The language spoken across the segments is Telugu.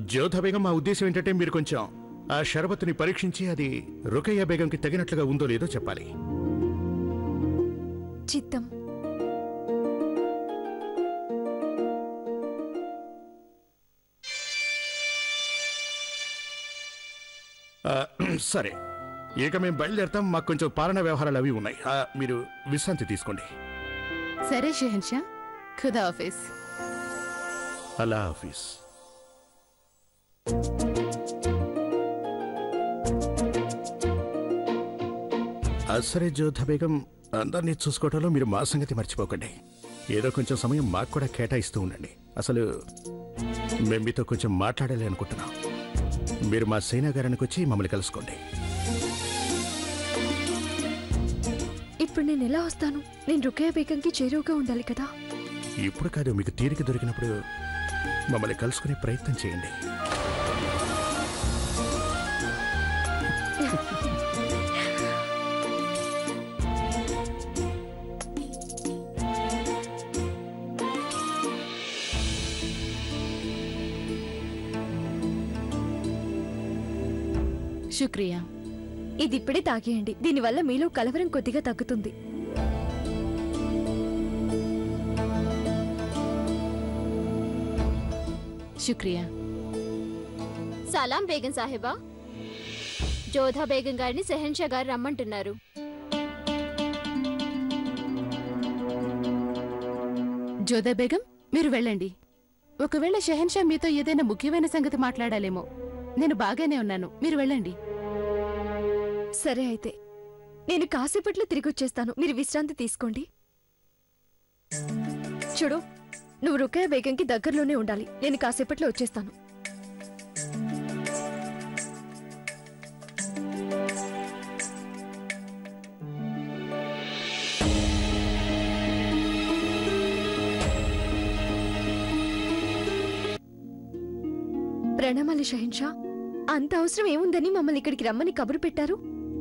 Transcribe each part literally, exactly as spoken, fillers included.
జోధా బేగం, మా ఉద్దేశం ఏంటంటే మీరు కొంచెం ఆ షరబత్తుని పరీక్షించి అది రుకయ్య బేగంకి తగినట్లుగా ఉందో లేదో చెప్పాలి. చిత్తం. సరే, ఇక మేము బయలుదేరతాం. మాకు కొంచెం పాలనా వ్యవహారాలు అవి ఉన్నాయి. మీరు విశ్రాంతి తీసుకోండి. సరే షెహన్షా, ఖుదా ఆఫీస్. అల్లా ఆఫీస్. సరే జోధా బేగం, అందరినీ చూసుకోవడంలో మీరు మా సంగతి మర్చిపోకండి. ఏదో కొంచెం సమయం మాకు కూడా కేటాయిస్తూ ఉండండి. అసలు మేము మీతో కొంచెం మాట్లాడాలి అనుకుంటున్నాం. మీరు మా సేనాగారానికి వచ్చి మమ్మల్ని కలుసుకోండి. ఇప్పుడు నేను ఎలా వస్తాను? నేను రుకయ్య బేగంకి చేరువుగా ఉండాలి కదా. ఇప్పుడు కాదు, మీకు తీరిక దొరికినప్పుడు మమ్మల్ని కలుసుకునే ప్రయత్నం చేయండి. శుక్రియా. ఇది ఇప్పుడే తాగేయండి. దీనివల్ల మీలో కలవరం కొద్దిగా తగ్గుతుంది. శుక్రియా. సలాం బేగం సాహెబా. జోధా బేగం గారిని షెహన్షా గారు రమ్మంటున్నారు. జోధా బేగం, మీరు వెళ్ళండి. ఒకవేళ షెహన్షా మీతో ఏదైనా ముఖ్యమైన సంగతి మాట్లాడాలేమో. నేను బాగానే ఉన్నాను, మీరు వెళ్ళండి. సరే అయితే, నేను కాసేపట్లో తిరిగి వచ్చేస్తాను. మీరు విశ్రాంతి తీసుకోండి. చూడు, నువ్వు రుకయ్య బేగంకి దగ్గరలోనే ఉండాలి. నేను కాసేపట్లో వచ్చేస్తాను. ప్రణామాలు షెహన్షా. అంత అవసరం ఏముందని మమ్మల్ని ఇక్కడికి రమ్మని కబురు పెట్టారు?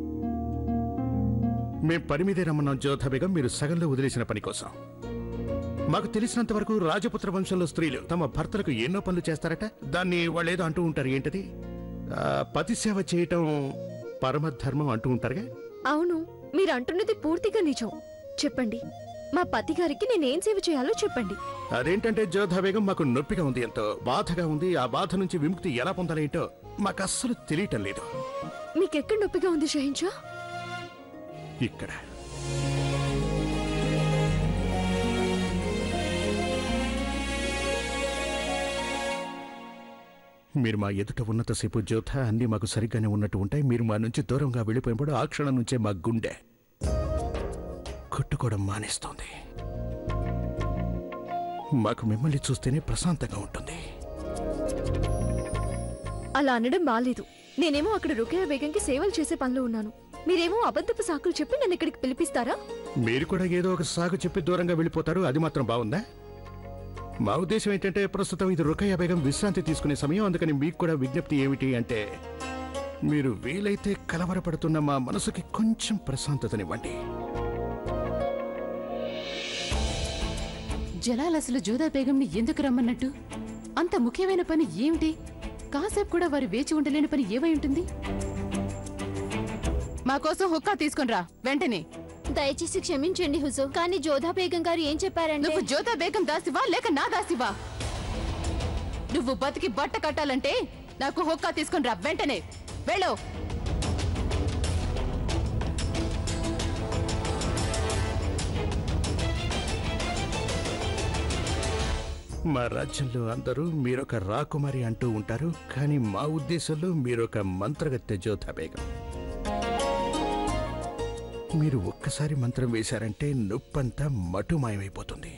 మేం పని మీదే రమ్మన్నాం జోధా బేగం, మీరు సగంలో వదిలేసిన పని కోసం. మాకు తెలిసినంత వరకు రాజపుత్ర వంశంలో స్త్రీలు తమ భర్తలకు ఎన్నో పనులు చేస్తారట. దాన్ని వాళ్ళేదో అంటూ ఉంటారు. ఏంటది? పతి సేవ చేయటం పరమధర్మం అంటూ ఉంటారుగా. అవును, మీరు అంటున్నది పూర్తిగా నిజం. చెప్పండి, మా పతి గారికి నేనేం సేవ చేయాలో చెప్పండి. అదేంటంటే జోధా బేగం, మాకు నొప్పిగా ఉంది, ఎంతో బాధగా ఉంది. ఆ బాధ నుంచి విముక్తి ఎలా పొందాలేంటో మాకు అస్సలు తెలియటం లేదు. మీకెక్కడ నొప్పిగా ఉంది షెహన్షా? ఇక్కడ. మీరు మా ఎదుట ఉన్నంతసేపు జోధా, అన్ని మాకు సరిగ్గానే ఉన్నట్టు ఉంటాయి. మీరు మా నుంచి దూరంగా వెళ్ళిపోయినప్పుడు ఆ క్షణం నుంచే మా గుండె కొట్టుకోవడం మానేస్తోంది. మాకు మిమ్మల్ని చూస్తేనే ప్రశాంతంగా ఉంటుంది. అలా అనడం బాలేదు. నేనేమో అక్కడ రుకయ్య బేగంకి సేవలు చేసే పనిలో ఉన్నాను. మీరేమో అబద్ధపు సాకులు చెప్పి నన్ను ఇక్కడికి పిలిపిస్తారా? మీరు కూడా ఏదో ఒక సాకు చెప్పి దూరంగా వెళ్ళిపోతారు. అది మాత్రం బాగుందా? మా ఉద్దేశం ఏంటంటే, ప్రస్తుతం ఇది రుకయ్య బేగం విశ్రాంతి తీసుకునే సమయం. అందుకని మీకు కూడా విజ్ఞప్తి ఏమిటి అంటే, మీరు వీలైతే కలవరపడుతున్న మా మనసుకి కొంచెం ప్రశాంతతనివ్వండి. జలాల్ అసలు జోధా బేగంని ఎందుకు రమ్మన్నట్టు? అంత ముఖ్యమైన పని ఏమిటి? కాసేపు కూడా వారు వేచి ఉండలేని పని ఏమై ఉంటుంది? మా కోసం హుక్కా తీసుకునిరా వెంటనే. దయచేసి క్షమించండి హుజూర్, కానీ జోధా బేగం గారు ఏం చెప్పారంటే... నువ్వు జోధా బేగం దాసివా లేక నా దాసివా? నువ్వు బతికి బట్ట కట్టాలంటే నాకు హుక్కా తీసుకునిరా వెంటనే. వెళ్ళు. మా రాజ్యంలో అందరూ మీరొక రాకుమారి అంటూ ఉంటారు, కానీ మా ఉద్దేశంలో మీరొక మంత్రగత్తె జోధా బేగం. మీరు ఒక్కసారి మంత్రం వేశారంటే నొప్పంతా మటుమాయమైపోతుంది.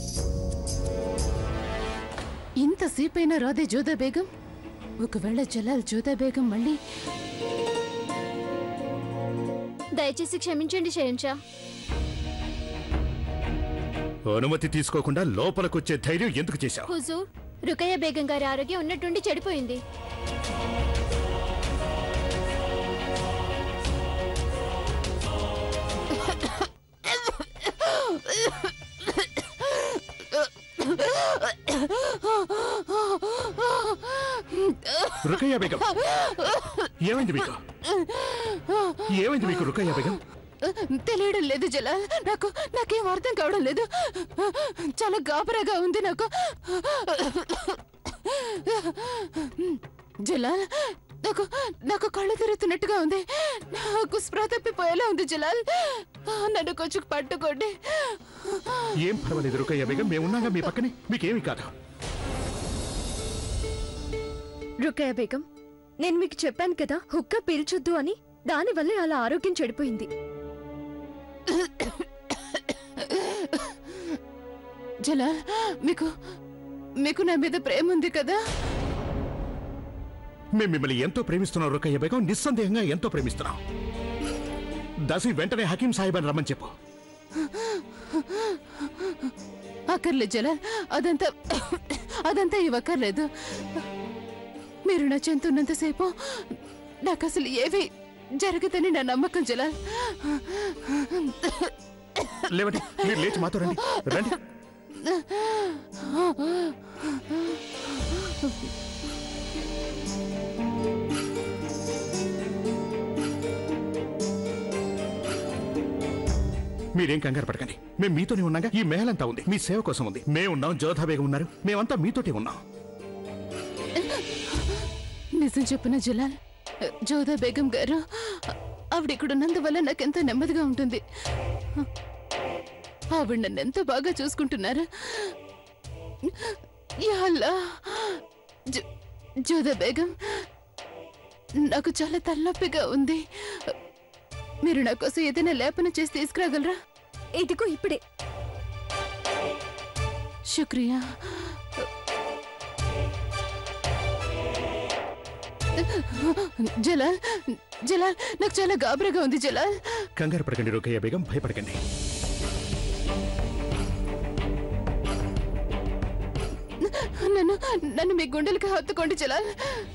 ఇంతసేపైనా రాదే జోధా బేగం? ఒకవేళ జలాల్ జోధా బేగం మళ్ళీ... దయచేసి క్షమించండి షెహన్షా. అనుమతి తీసుకోకుండా లోపలికొచ్చే ధైర్యం ఎందుకు చేశావు? హుజూర్, రుకయ్య బేగం గారి ఆరోగ్యం ఉన్నట్టుండి చెడిపోయింది. రుకయ్య బేగం ఏమైంది మీకు ఏమైంది మీకు రుకయ్య బేగం తెలియడం లేదు జలాల్. నాకు నాకేం అర్థం కావడం లేదు. చాలా గాబరాగా ఉంది నాకు. జలాల్, నాకు నాకు కళ్ళు తిరుగుతున్నట్టుగా ఉంది. నాకు స్పృహ తప్పిపోయేలా ఉంది జలాల్. నన్ను కొంచెం పట్టుకోండి. ఏం పర్వాలేదు రుకయ్య బేగం, మేమున్నాగా మీ పక్కనే, మీకేమీ కాదు. రుకయ్య బేగం, నేను మీకు చెప్పాను కదా హుక్కా పీల్చొద్దు అని. దానివల్లే అలా ఆరోగ్యం చెడిపోయింది. జలాల్, మీకు మీకు నా మీద ప్రేమ ఉంది కదా? మేము మిమ్మల్ని ఎంతో ప్రేమిస్తున్నాం రుకయ్య బేగం, నిస్సందేహంగా ఎంతో ప్రేమిస్తున్నాం. దసి వెంటనే హకీం సాహిబ్ అని రమ్మని చెప్పు. అక్కర్లేదు జలాల్, అదంతా అదంతా ఇవ్వక్కర్లేదు. మీరు నా చెంతున్నంతసేపు నాకు అసలు ఏవి జరగదని నా నమ్మకం జలాల్. లేవండి, మీరు లేచి మాతో రండి రండి. మీరేం కంగారు పడకండి, మేము మీతోనే ఉన్నాగా. ఈ మేళంతా ఉంది, మీ సేవ కోసం ఉంది. మేమున్నాం, జోధా బేగం ఉన్నారు, మేమంతా మీతోటే ఉన్నాం. నిజం చెప్పిన జలాల్, జోధా బేగం గారు ఆవిడ ఇక్కడ ఉన్నందువల్ల నాకెంతో నెమ్మదిగా ఉంటుంది. ఆవిడ నన్ను ఎంతో బాగా చూసుకుంటున్నారు. యా అల్లా, జో- జోధా బేగం, నాకు చాలా తలనొప్పిగా ఉంది. మీరు నా కోసం ఏదైనా లేపన చేసి తీసుకురాగలరా? ఇదిగో ఇప్పుడే. శుక్రియా. జలాల్, జలాల్, నాకు చాలా గాబరాగా ఉంది జలాల్. కంగారు పడకండి రుకయ్య బేగం, భయపడకండి. నన్ను నన్ను మీ గుండెలకి హత్తుకోండి జలాల్.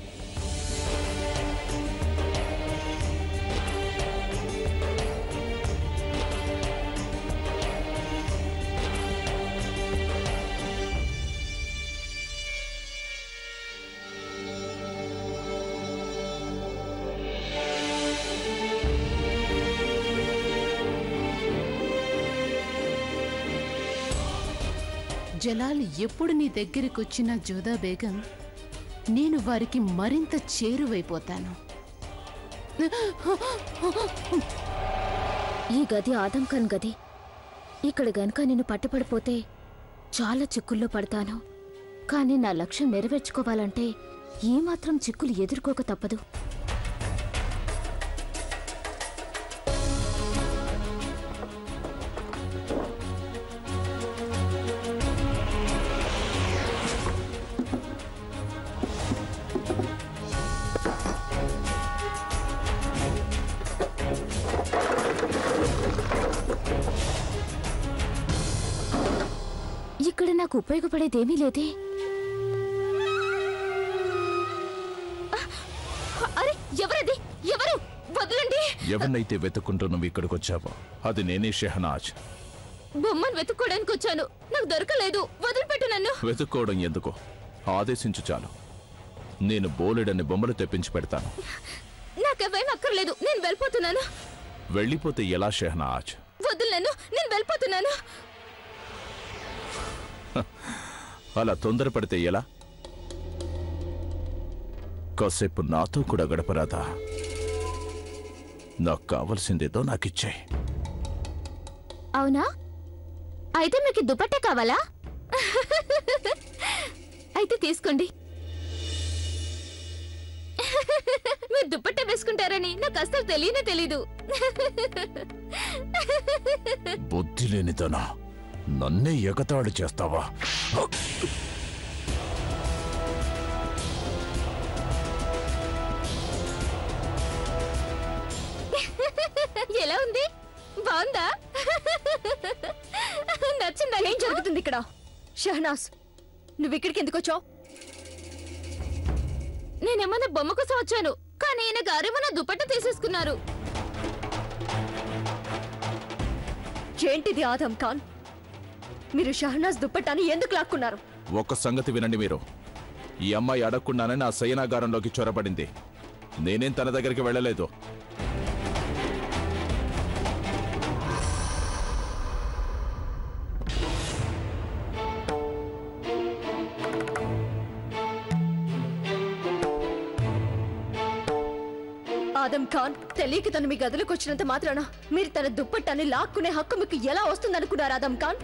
జలాల్ ఎప్పుడు నీ దగ్గరికి వచ్చిన జోధా బేగం, నేను వారికి మరింత చేరువైపోతాను. ఈ గది ఆదం ఖాన్ గది. ఇక్కడ గనుక నేను పట్టుపడిపోతే చాలా చిక్కుల్లో పడతాను. కానీ నా లక్ష్యం నెరవేర్చుకోవాలంటే ఈ మాత్రం చిక్కులు ఎదుర్కోక తప్పదు. ఇక్కడ నాకు ఉపయోగపడేదేమీ లేదే. అరే, ఎవరది? ఎవరు? వదలండి. ఎవరినైతే వెతుక్కుంటూ నువ్వు ఇక్కడికి వచ్చావో అది నేనే, షెహనాజ్. బొమ్మను వెతుక్కోవడానికి వచ్చాను, నాకు దొరకలేదు. వదిలిపెట్టు నన్ను. వెతుక్కోవడం ఎందుకు? ఆదేశించు చాలు. నేను బోలెడన్ని బొమ్మలు తెప్పించి పెడతాను. నాకేం అక్కర్లేదు, నేను వెళ్ళిపోతున్నాను. వెళ్ళిపోతే ఎలా షెహనాజ్? వదిలి నన్ను, నేను వెళ్ళిపోతున్నాను. అలా తొందరపడితే ఎలా? కాసేపు నాతో కూడా గడపరాదా? నాకు కావలసిందేదో నాకిచ్చాయి. అవునా? అయితే మీకు దుపట్టా కావాలా? అయితే తీసుకోండి. మీరు దుపట్టా వేసుకుంటారని నాకు అస్సలు తెలియనే తెలీదు. బుద్ధి లేనిదనా, నన్నే ఎగతాళి చేస్తావా? ఎలా ఉంది? బాగుందా? నచ్చిందా? ఏం జరుగుతుంది ఇక్కడ? షహనాజ్, నువ్వు ఇక్కడికి ఎందుకు వచ్చావు? నేనేమన్నా బొమ్మ కోసం వచ్చాను, కానీ ఈయన గారేమన్నా దుపట్టా తీసేసుకున్నారు. ఏంటిది ఆదం ఖాన్? మీరు షహనాజ్ దుప్పట్టాని ఎందుకు లాక్కున్నారు? ఒక సంగతి వినండి, మీరు ఈ అమ్మాయి అడగకుండానే నా శయనాగారంలోకి చొరబడింది. నేనేం తన దగ్గరికి వెళ్ళలేదు. ఆదం ఖాన్ తెలియక తను మీ గదిలోకి వచ్చినంత మాత్రాన మీరు తన దుప్పట్టాన్ని లాక్కునే హక్కు మీకు ఎలా వస్తుందనుకున్నారు ఆదం ఖాన్?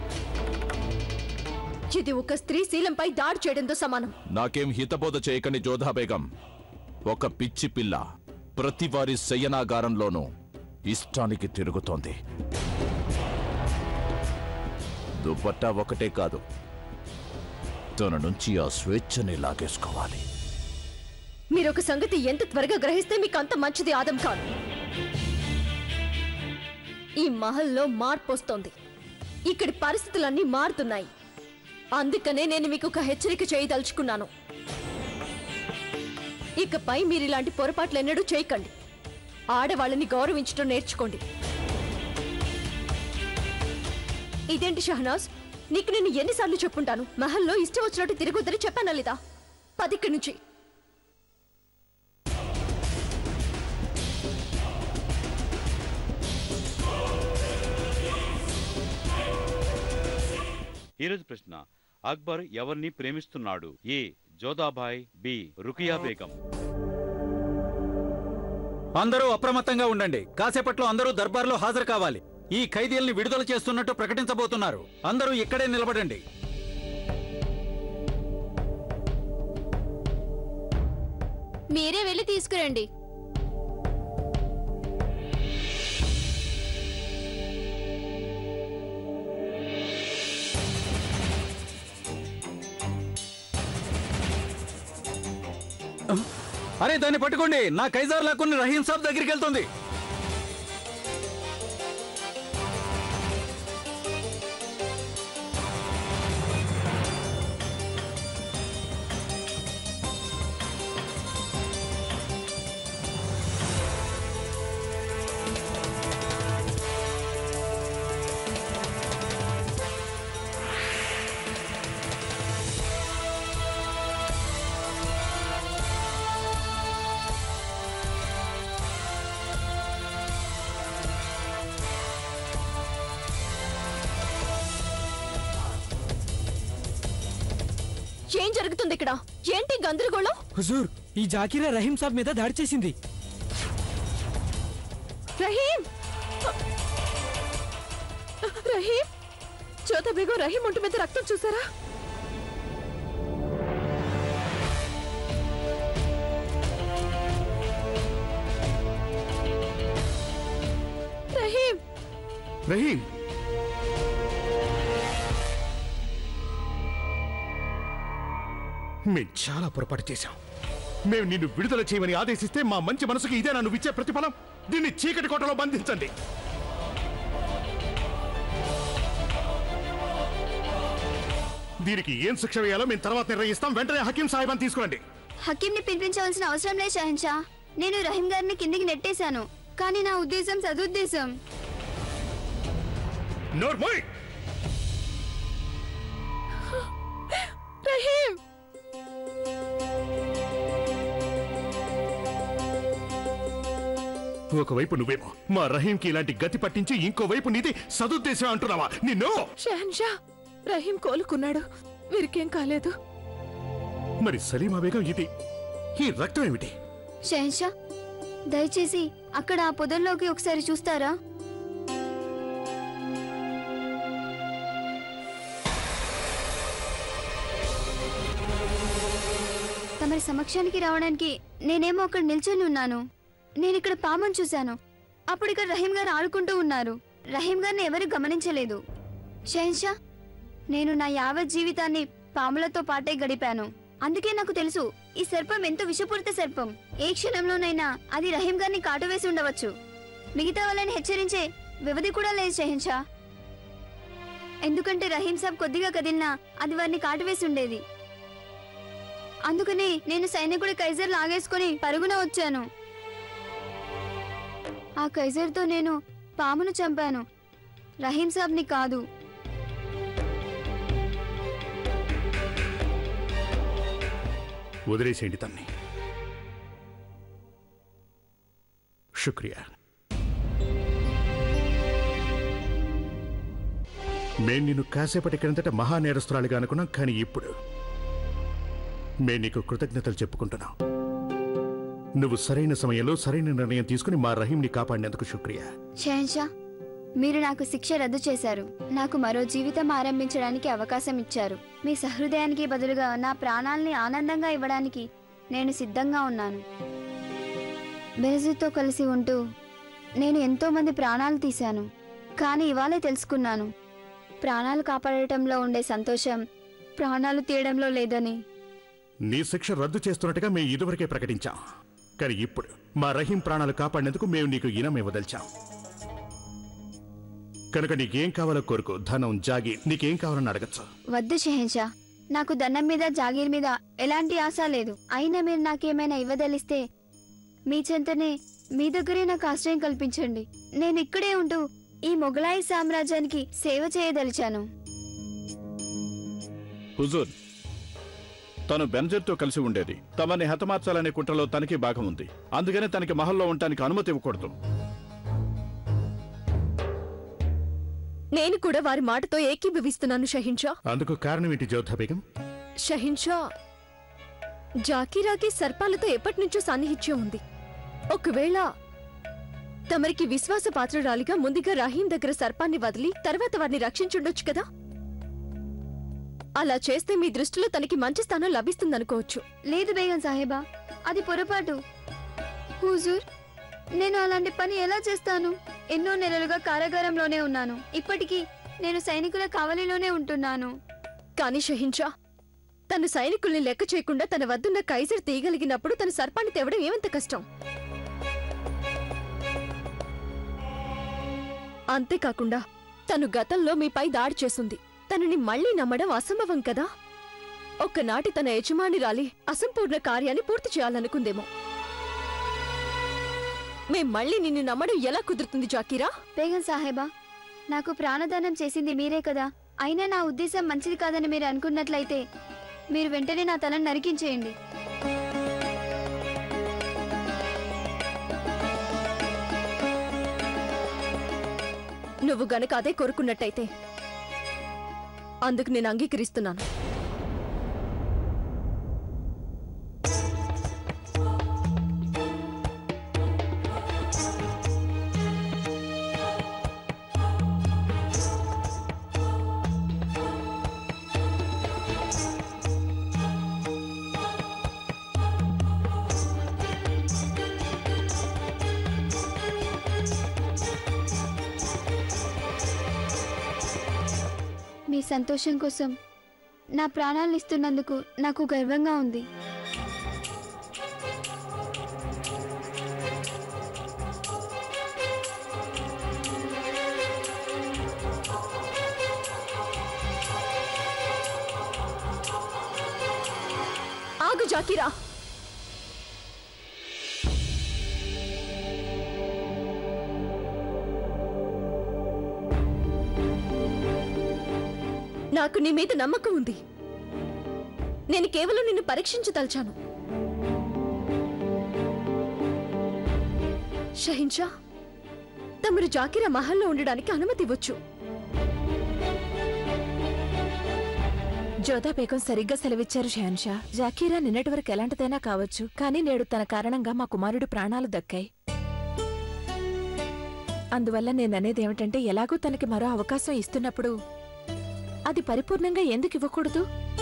ఇది ఒక స్త్రీ శీలంపై దాడి చేయడంతో సమానం. నాకేం హితబోధ చేయకండి జోధా బేగం. ఒక పిచ్చి పిల్ల ప్రతి వారి శయనాగారంలోనూ ఇష్టానికి తిరుగుతోంది. దుపట్టా ఒకటే కాదు, తన నుంచి ఆ స్వేచ్ఛని లాగేసుకోవాలి. మీరొక సంగతి ఎంత త్వరగా గ్రహిస్తే మీకు అంత మంచిది ఆదం ఖాన్. ఈ మహల్లో మార్పు వస్తోంది. ఇక్కడి పరిస్థితులన్నీ మారుతున్నాయి. అందుకనే నేను మీకు ఒక హెచ్చరిక చేయదలుచుకున్నాను. ఇకపై మీరు ఇలాంటి పొరపాట్లు ఎన్నడూ చేయకండి. ఆడవాళ్ళని గౌరవించడం నేర్చుకోండి. ఇదేంటి షహనాజ్, నీకు నేను ఎన్నిసార్లు చెప్పుంటాను మహల్లో ఇష్టం వచ్చినట్టు తిరగొద్దని చెప్పానా లేదా? పదిక్కడి నుంచి. ఈరోజు ప్రశ్న, అక్బర్ ఎవరిని ప్రేమిస్తున్నాడు? A Jodhabai, B Rukiya Begum. అందరూ అప్రమత్తంగా ఉండండి. కాసేపట్లో అందరూ దర్బార్లో హాజరు కావాలి. ఈ ఖైదీల్ని విడుదల చేస్తున్నట్టు ప్రకటించబోతున్నారు. అందరూ ఇక్కడే నిలబడండి. మీరే వెళ్ళి తీసుకురండి. అరే దాన్ని పట్టుకోండి. నా ఖైజార్ లాక్కుని రహీం సాబ్ దగ్గరికి వెళ్తుంది. ఏం జరుగుతుంది ఇక్కడ? ఏంటి గందరగోళం? హుజూర్, ఈ జాకిరా రహీం సాబ్ మీద దాడి చేసింది. రహీం రహీం జోధా బేగం రహీం ఒంటి మీద రక్తం చూసారా? రహీం రహీం మేం చాలా పొరపాటు చేశాం. మేము నిన్ను విడుదల చేయమని ఆదేశిస్తే మా మంచి మనసుకి ఇదే నన్ను ఇచ్చే ప్రతిఫలం? దీన్ని చీకటి కోటలో బంధించండి. దీనికి ఏం శిక్ష వేయాలో మేము తర్వాత నిర్ణయిస్తాం. వెంటనే హకీం సాహిబాన్ తీసుకురండి. హకీంని పిలిపించవలసిన అవసరం లేదు షహన్షా. నేను రహీం గారిని కిందికి నెట్టేశాను, కానీ నా ఉద్దేశం సదుద్దేశం. నోర్మోయ్! రహీం ఒకవైపు నువ్వేమో మా రహీంకి ఇలాంటి గతి పట్టించి ఇంకోవైపు నీది సదుద్దేశం అంటున్నావా? నిన్ను షహన్షా, రహీం కోలుకున్నాడు, వీరికేం కాలేదు. మరి సలీమా బేగం, ఇది ఈ రక్తం ఏమిటి? షహన్షా, దయచేసి అక్కడ ఆ పొదల్లోకి ఒకసారి చూస్తారా? తమరి సమక్షానికి రావడానికి నేనేమో అక్కడ నిల్చొని ఉన్నాను. నేను ఇక్కడ పామును చూశాను. అప్పుడు ఇక్కడ రహీం గారు ఆడుకుంటూ ఉన్నారు. రహీం గారిని ఎవరు గమనించలేదు. షహన్షా, నేను నా యావత్ జీవితాన్ని పాములతో పాటే గడిపాను. అందుకే నాకు తెలుసు ఈ సర్పం ఎంతో విషపూరిత సర్పం. ఏ క్షణంలోనైనా అది రహీం గారిని కాటు వేసి ఉండవచ్చు. మిగతా వాళ్ళని హెచ్చరించే వ్యవధి కూడా లేదు షహన్షా. ఎందుకంటే రహీం సాబ్ కొద్దిగా కదిలినా అది వారిని కాటు వేసి ఉండేది. అందుకని నేను సైనికుడి కైజర్ లాగేసుకుని పరుగున వచ్చాను. ఆ కైజర్తో నేను పామును చంపాను, రహీం సాబ్ని కాదు. వదిలేసేయండి తన్ని. శుక్రియా. మేం నిన్ను కాసేపటి క్రిందట మహానేరస్తురాలిగా అనుకున్నాం, కానీ ఇప్పుడు మేం నీకు కృతజ్ఞతలు చెప్పుకుంటున్నాం. నువ్వు సరైన సమయంలో సరైన నిర్ణయం తీసుకుని మా రహీంని కాపాడినందుకు శుక్రియా. షహన్షా, మీరు నాకు శిక్ష రద్దు చేశారు. నాకు మరో జీవితం ఆరంభించడానికి అవకాశం ఇచ్చారు. మీ సహృదయానికి బదులుగా నా ప్రాణాల్ని ఆనందంగా ఇవ్వడానికి నేను సిద్ధంగా ఉన్నాను. బెనజీర్తో కలిసి ఉంటూ నేను ఎంతో మంది ప్రాణాలు తీశాను. కానీ ఇవాళే తెలుసుకున్నాను, ప్రాణాలు కాపాడటంలో ఉండే సంతోషం ప్రాణాలు తీయడంలో లేదని. నీ శిక్ష రద్దు చేస్తున్నట్టుగా మేము ఇదివరకే ప్రకటించాం, కానీ ఇప్పుడు మా రహీం ప్రాణాలు కాపాడినందుకు మేము నీకు ఇనం ఇవ్వదలిచాం. కనుక నీకేం కావాలో కోరుకో. ధనం, జాగీర్, నీకేం కావాలని అడగచ్చు. వద్దు షహన్షా, నాకు ధనం మీద జాగీర్ మీద ఎలాంటి ఆశ లేదు. అయినా మీరు నాకేమైనా ఇవ్వదలిస్తే మీ చెంతనే, మీ దగ్గరే నాకు ఆశ్రయం కల్పించండి. నేను ఇక్కడే ఉంటూ ఈ మొఘలాయి సామ్రాజ్యానికి సేవ చేయదలిచాను. హుజూర్, తను బెనజీర్తో కలిసి ఉండేది. తమని హతమార్చాలనే కుట్రలో తనకి భాగం ఉంది. అందుకనే తనకి మహల్లో ఉండటానికి అనుమతి ఇవ్వకూడదు. నేను కూడా వారి మాటతో ఏకీభవిస్తున్నాను షహిన్షా. అందుకు కారణం ఏంటి జోధా బేగం? షహిన్షా, జాకీరాకి సర్పాలతో ఎప్పటినుంచో సాన్నిహిత్యం ఉంది. ఒకవేళ తమరికి విశ్వాసపాత్రురాలిగా ముందుగా రహీం దగ్గర సర్పాన్ని వదిలి తర్వాత వారిని రక్షించుండొచ్చు కదా. అలా చేస్తే మీ దృష్టిలో తనకి మంచి స్థానం లభిస్తుందనుకోవచ్చు. లేదు బేగం సాహెబా, అది పొరపాటు. హుజూర్, నేను అలాంటి పని ఎలా చేస్తాను? ఎన్నో నెలలుగా కారాగారంలోనే ఉన్నాను. ఇప్పటికీ నేను సైనికుల కావలిలోనే ఉంటున్నాను. కానీ షహిన్షా, తను సైనికుల్ని లెక్క చేయకుండా తన వద్దున్న కైజర్ తీయగలిగినప్పుడు తన సర్పాన్ని తేవడం ఏమంత కష్టం? అంతేకాకుండా తను గతంలో మీపై దాడి చేసింది. తనని మళ్లీ నమ్మడం అసంభవం కదా. ఒక్కనాటి తన యజమానిరాలి అసంపూర్ణ కార్యాన్ని పూర్తి చేయాలనుకుందేమో. మేం మళ్ళీ నిన్ను నమ్మడం ఎలా కుదురుతుంది జాకీరా? బేగం సాహెబా, నాకు ప్రాణదానం చేసింది మీరే కదా. అయినా నా ఉద్దేశం మంచిది కాదని మీరు అనుకున్నట్లయితే మీరు వెంటనే నా తలను నరికించేయండి. నువ్వు గనక అదే కోరుకున్నట్టయితే అందుకు నేను అంగీకరిస్తున్నాను. మీ సంతోషం కోసం నా ప్రాణాలను ఇస్తున్నందుకు నాకు గర్వంగా ఉంది. ఆగు జాకీరా. నాకు నీ మీద నమ్మకం ఉంది. నేను కేవలం నిన్ను పరీక్షించదలిచాను. షహిన్షా, తమరు జాకీరా మహల్లో ఉండడానికి అనుమతి ఇవ్వచ్చు. జోదా బేగం సరిగ్గా సెలవిచ్చారు షహన్షా. జాకీరా నిన్నటి వరకు ఎలాంటిదైనా కావచ్చు, కానీ నేడు తన కారణంగా మా కుమారుడి ప్రాణాలు దక్కాయి. అందువల్ల నేననేదేమిటంటే, ఎలాగూ తనకి మరో అవకాశం ఇస్తున్నప్పుడు అది పరిపూర్ణంగా ఎందుకు ఇవ్వకూడదు?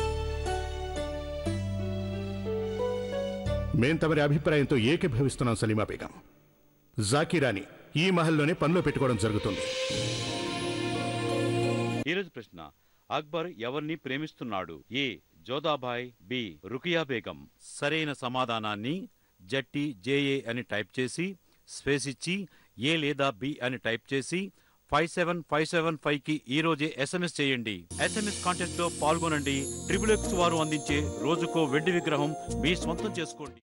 మేం తమరి అభిప్రాయంతో ఏకీభవిస్తున్నాం సలీమా బేగం. జాకీరాని ఈ మహల్లోనే పనిలో పెట్టుకోవడం జరుగుతుంది. ఈరోజు ప్రశ్న: అక్బర్ ఎవరిని ప్రేమిస్తున్నాడు? A Jodhabai, B Rukiya Begum. సరైన సమాధానాన్ని జట్టి జేఏ అని టైప్ చేసి స్పేస్ ఇచ్చి ఏ లేదా బి అని టైప్ చేసి five seven five seven five కి ఈ రోజే ఎస్ఎంఎస్ చేయండి. ఎస్ఎంఎస్ కాంటెస్ట్ లో పాల్గొనండి. ట్రిపుల్ ఎక్స్ వారు అందించే రోజుకో వెండి విగ్రహం మీ సొంతం చేసుకోండి.